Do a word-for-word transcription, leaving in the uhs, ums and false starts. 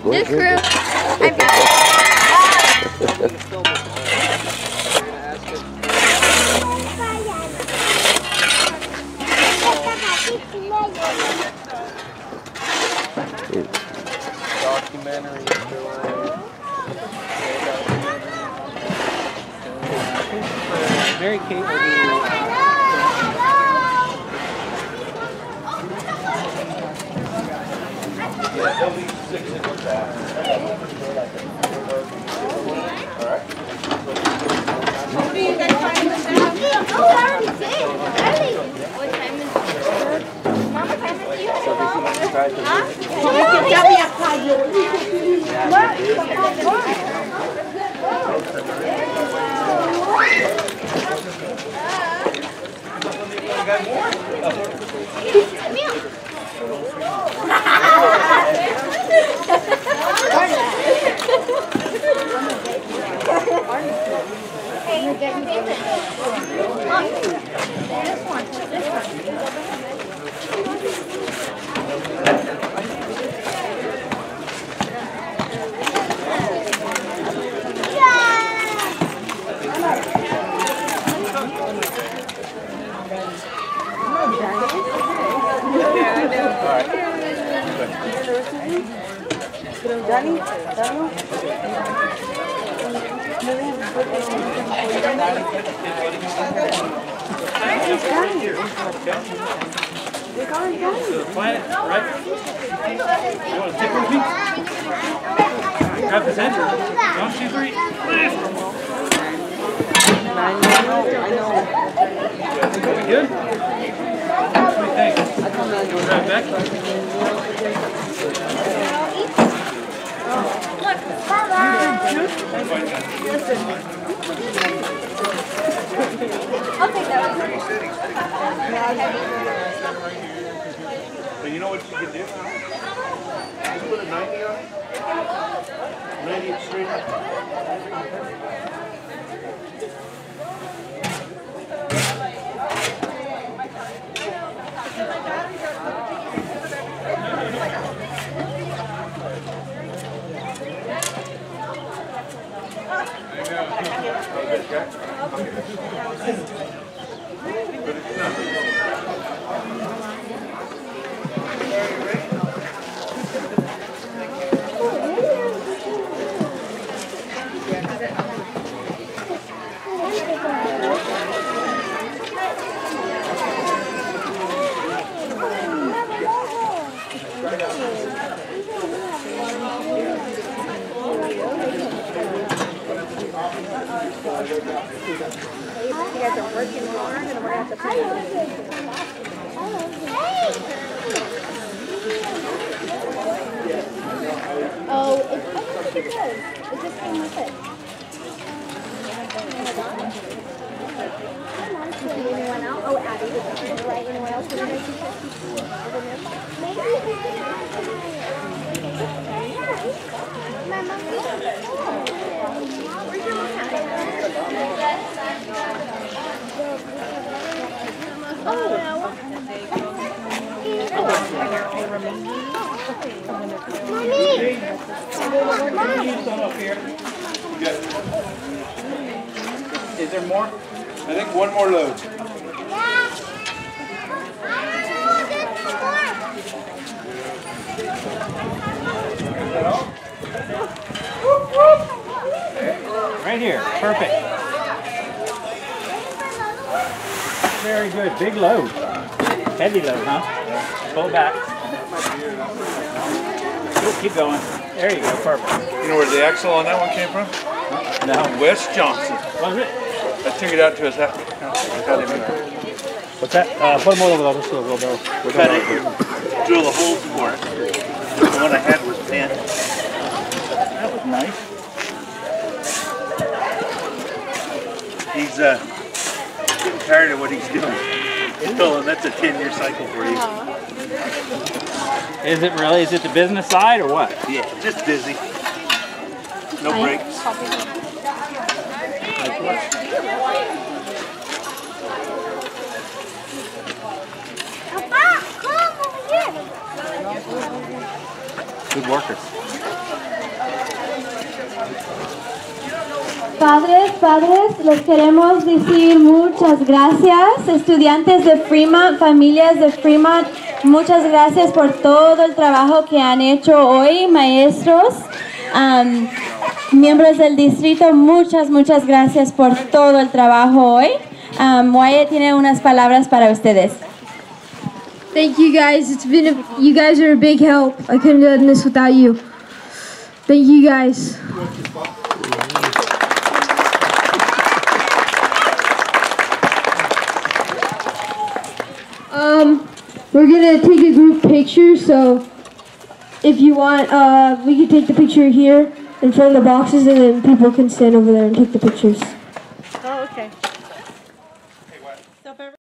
This crew, I'm Documentary. Mary Kate will be. Yeah, there'll be six in the back. All right. What do you guys find in the back? Oh, I already did. Early. What time is it? Mama, what time is it? You have to go? Huh? Hey, you're getting it. Look, this one, this one. Danny? Daniel? They're calling Danny. Plant, right? You want to stick with me? Grab the center. One, two, three. I know, I know. We good? What do you think? Grab back. Look, bye-bye. I'll take that one. But you know what you can do? Just put a ninety on it. ninety straight up. You guys are working hard and we're going to have to pay you. Oh, it's, I don't think it does. It just came with it. Anyone else? Oh, Abby, right? Anyone else want to make you Where's your mom at? Oh, Is there more? I think one more load. Right here, perfect. Very good, big load. Heavy load, huh? Pull back. Ooh, keep going. There you go, perfect. You know where the axle on that one came from? No. Wes Johnson. Was it? I took it out to his house. What's that? Uh, put them all over the other side. We'll go. We're gonna drill the holes for it. The one I had was ten. That was nice. He's uh, getting tired of what he's doing. He's telling that's a ten year cycle for you. Is it really? Is it the business side or what? Yeah, just busy. No breaks. Papa, come over here. Good workers. Padres, padres, les queremos decir muchas gracias. Estudiantes de Fremont, familias de Fremont, muchas gracias por todo el trabajo que han hecho hoy, maestros, um, miembros del distrito, muchas, muchas gracias por todo el trabajo hoy. Um, Wyatt tiene unas palabras para ustedes. Thank you guys. It's been a, you guys are a big help. I couldn't have done this without you. Thank you guys. Um, we're gonna take a group picture, so if you want, uh, we can take the picture here in front of the boxes, and then people can stand over there and take the pictures. Oh, okay.